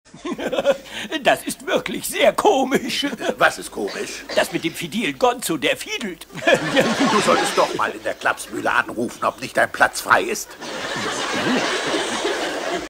Das ist wirklich sehr komisch. Was ist komisch? Das mit dem Fidel Gonzo, der fiedelt. Du solltest doch mal in der Klapsmühle anrufen, ob nicht dein Platz frei ist.